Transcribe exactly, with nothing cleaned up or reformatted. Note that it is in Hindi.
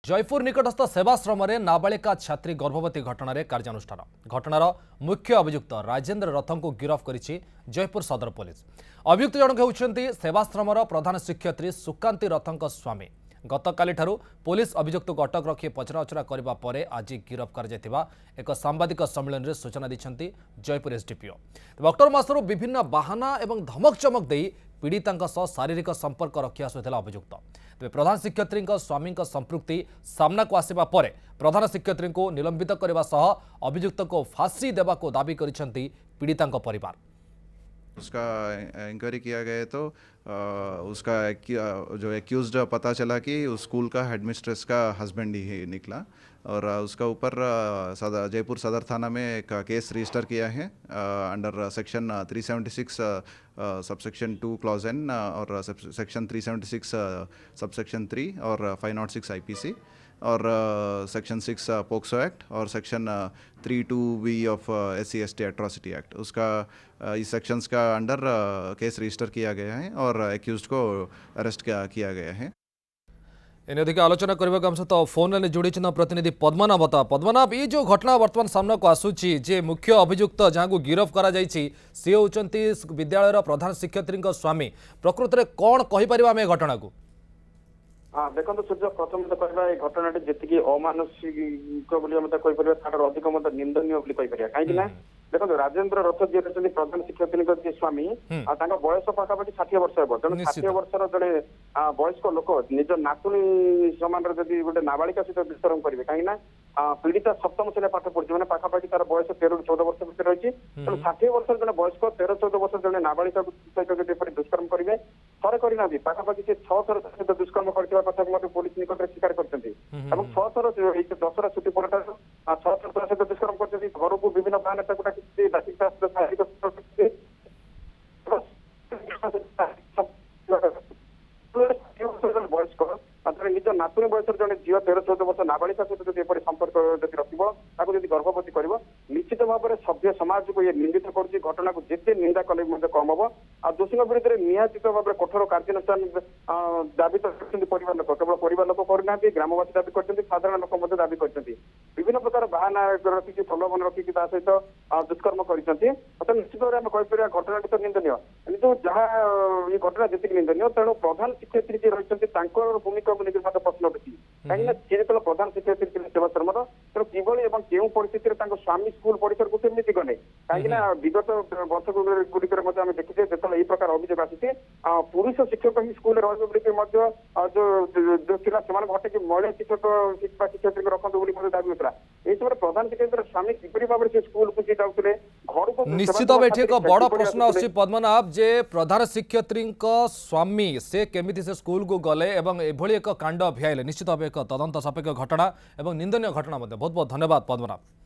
जयपुर निकटस्थ सेवाश्रम में नाबालिका छात्री गर्भवती घटना कार्यानुष्ठान घटनार मुख्य अभियुक्त राजेन्द्र रथ को गिरफ्त करिछि जयपुर सदर पुलिस। अभियुक्त जनक होउछन्ति सेवाश्रमर प्रधान शिक्षयित्री सुकांती रथक स्वामी। गतकाली ठारू पुलिस अभियुक्त को अटक रखी पचराउचरा करबा परे आज गिरफ्त कर एक सांबादिक सम्मेलन में सूचना दी जयपुर एसडीपीओ। अक्टोबर मासरू विभिन्न बाहाना एवं धमक चमक दे पीड़िता सह शारीरिक संपर्क रखी आसुला अभियुक्त। तेज प्रधान शिक्षयित्री स्वामी संपृक्ति सामना को आसवा पर प्रधान शिक्षयित्री को निलंबित करने सह अभियुक्त को फांसी देवा को दाबी करिसेंति पीड़िता परिवार। उसका इंक्वायरी किया गया तो आ, उसका जो एक्यूज्ड पता चला कि उस स्कूल का हेडमिस्ट्रेस का हस्बैंड ही निकला और उसका ऊपर सदर जयपुर सदर थाना में एक केस रजिस्टर किया है under section three seventy six subsection two clause N और section three seventy six subsection three और फाइव नॉट सिक्स आईपीसी और सेक्शन सिक्स पोक्सो एक्ट और section three two V of S C S T atrocity act उसका uh, इस सेक्शंस का अंडर केस रजिस्टर किया गया है और एक्यूज्ड को अरेस्ट किया गया है। इन अधिक आलोचना करने का सहित फोन में जोड़ी प्रतिनिधि पद्मनाभ बता पद्मनाभ ये जो घटना वर्तमान सामना को आसूची जे मुख्य अभियुक्त जहां को गिरफ्त करा जायछि सी होउचंती विद्यालय प्रधान शिक्षयित्री स्वामी। प्रकृत में कौन कहीपर आम घटना को? हाँ देखो सूर्य प्रथम कहवा घटना जी अमानुषिक तार अधिक निंदनीय कहीं देखो राजेन्द्र रथ जी रही प्रधान शिक्षयित्री स्वामी बयस पाखापाखि षाठी वर्ष हे तेणु षाठी वर्षर जड़े वयस्क लोक निज नातुणी सामान जदि गोटे नाबालिका सहित दुष्कर्म करेंगे कहीं पीड़िता सप्तम श्रेणी पाठ पढ़ी मैंने पाखापाखि तार बयस तेरह चौदह वर्ष भितर रही तेणु षाठी वर्ष जन वयस्क तेरह चौदह वर्ष जन नाबालिका सहित दुष्कर्म करेंगे थरे करना पाखापाखि से छह थर सहित दुष्कर्म कर कथा पुलिस निकट में स्वीकार करते छह थर दशरा छुट्टी पर छह थर सहित दुष्कर्म कर घर को विभिन्न बाहन वयस्क निज नातुणी बयस जन झील तेरह चौदह वर्ष नाबालिका सहित संपर्क रखी गर्भवती कर निश्चित भाव में सभ्य समाज को ये निंदित कर घटना को जिते निंदा कले कम हम आ दोषी विरुद्ध में निश्चित भाव में कठोर कार्यानुष्ठान दाबी तो परिवार लोक केवल परिवार लोक करना ग्रामवासी दाबी कर साधारण लोक दाबी कर विभिन्न प्रकार बाहाना रखिक प्रलोभन रखिक सहित दुष्कर्म कर निश्चित भाव में कहीपर घटना तो निंदनीय कितु जहाँ ये घटना जी निंदनीय तेणु प्रधान शिक्षयित्री जी रही भूमिका को लेकर मत प्रश्न उठी कहीं सी जो प्रधान शिक्षयित्री सेवाश्रम तेणु किभली केउं परिस्थिति स्वामी स्कूल परिसर को केमती गले कहीं विगत वर्ष गुड़िक देखिए जो ये प्रकार अभियोग आसी पुरुष शिक्षक ही स्कूल जो घटे महिला शिक्षक शिक्षयित्री रखते दाबी होता है प्रधान शिक्षयित्री स्वामी किपरि भाव से स्कूल को जाते घर को निश्चित भाव एक बड़ प्रश्न आछि पद्मनाभ जे प्रधान शिक्षयित्री स्वामी से केमिति से स्कूल को गले एवं एभली एक कांड भियाइले निश्चित भाव एक तदंत सापेक्ष घटना एवं निंदनीय घटना बहुत बहुत धन्यवाद पद्मनाभ।